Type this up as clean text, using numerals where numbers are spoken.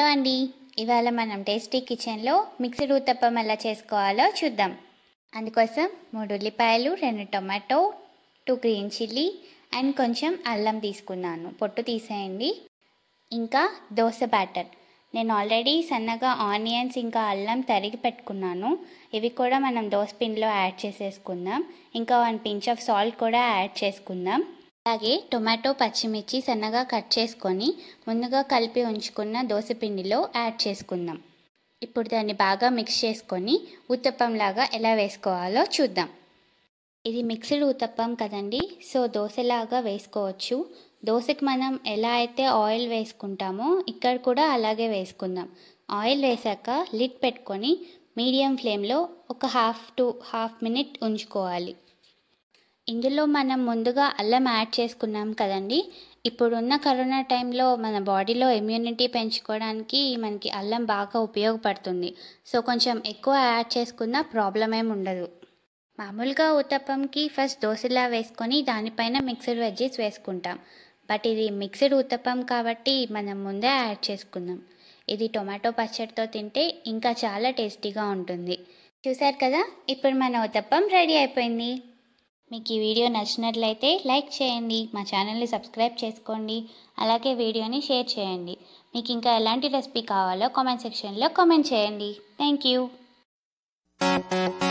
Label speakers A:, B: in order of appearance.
A: అండి, ఇవాళ మనం టేస్టీ కిచెన్లో మిక్స్డ్ ఊతప్పం ఎలా చేసుకోవాలో చూద్దాం. అందుకోసం 3 ఉల్లిపాయలు, 2 టొమాటో, 2 గ్రీన్ చిల్లీ అండ్ కొంచెం అల్లం తీసుకున్నాను. పొట్టు తీసేయండి. ఇంకా దోశ బ్యాటర్. నేను ఆల్రెడీ సన్నగా ఆనియన్స్ ఇంకా అల్లం తరిగి పెట్టుకున్నాను. ఇవి కూడా మనం దోశ పిండిలో యాడ్ చేసేసుకుందాం. ఇంకా 1 pinch ఆఫ్ సాల్ట్ కూడా యాడ్ చేసుకుందాం. అలాగే టొమాటో, పచ్చిమిర్చి సన్నగా కట్ చేసుకొని ముందుగా కలిపి ఉంచుకున్న దోశ పిండిలో యాడ్ చేసుకుందాం. ఇప్పుడు దాన్ని బాగా మిక్స్ చేసుకొని ఊతప్పంలాగా ఎలా వేసుకోవాలో చూద్దాం. ఇది మిక్స్డ్ ఊతప్పం కదండి, సో దోశలాగా వేసుకోవచ్చు. దోశకి మనం ఎలా అయితే ఆయిల్ వేసుకుంటామో ఇక్కడ కూడా అలాగే వేసుకుందాం. ఆయిల్ వేసాక లిడ్ పెట్టుకొని మీడియం ఫ్లేమ్లో ఒక హాఫ్ మినిట్ ఉంచుకోవాలి. ఇందులో మనం ముందుగా అల్లం యాడ్ చేసుకున్నాం కదండి. ఇప్పుడున్న కరోనా టైంలో మన బాడీలో ఇమ్యూనిటీ పెంచుకోవడానికి మనకి అల్లం బాగా ఉపయోగపడుతుంది. సో కొంచెం ఎక్కువ యాడ్ చేసుకున్న ప్రాబ్లం ఏమి ఉండదు. మామూలుగా ఊతప్పంకి ఫస్ట్ దోశలా వేసుకొని దానిపైన మిక్స్డ్ వెజ్జెస్ వేసుకుంటాం. బట్ ఇది మిక్స్డ్ ఊతప్పం కాబట్టి మనం ముందే యాడ్ చేసుకుందాం. ఇది టొమాటో పచ్చడితో తింటే ఇంకా చాలా టేస్టీగా ఉంటుంది. చూసారు కదా, ఇప్పుడు మన ఊతప్పం రెడీ అయిపోయింది. మీకు ఈ వీడియో నచ్చినట్లయితే లైక్ చేయండి, మా ఛానల్ని సబ్స్క్రైబ్ చేసుకోండి, అలాగే వీడియోని షేర్ చేయండి. మీకు ఇంకా ఎలాంటి రెసిపీ కావాలో కామెంట్ సెక్షన్లో కామెంట్ చేయండి. Thank you.